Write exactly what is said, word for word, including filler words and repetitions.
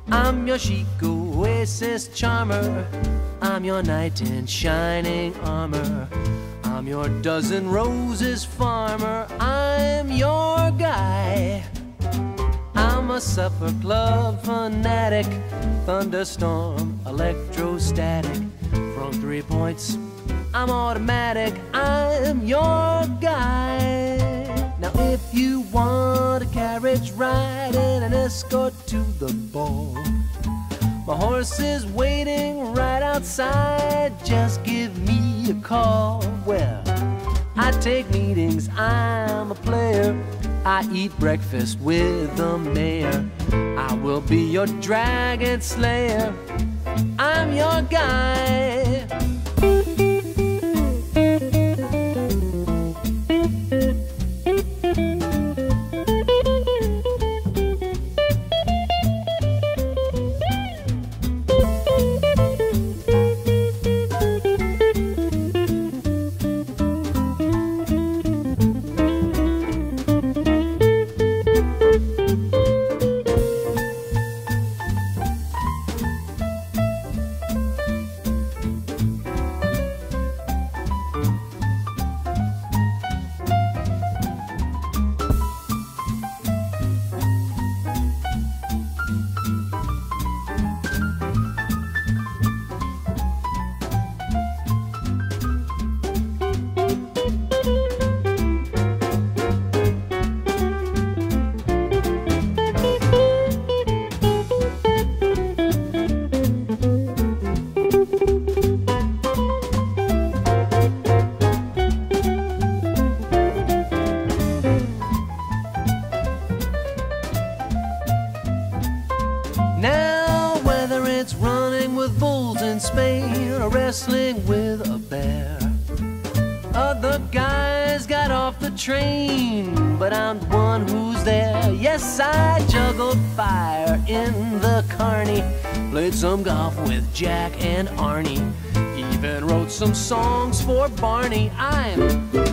I'm your chic oasis charmer. I'm your knight in shining armor. I'm your dozen roses farmer. I'm your guy. I'm a supper club fanatic. Thunderstorm, electrostatic. From three points, I'm automatic. I'm your guy. Now if you want a carriage ride and an escort to the ball, my horse is waiting right outside. Just give me a call. Well, I take meetings, I'm a player. I eat breakfast with the mayor. I will be your dragon slayer. I'm your guy. Now, whether it's running with bulls in Spain or wrestling with a bear, other guys got off the train, but I'm the one who's there. Yes, I juggled fire in the carney, played some golf with Jack and Arnie, even wrote some songs for Barney. I'm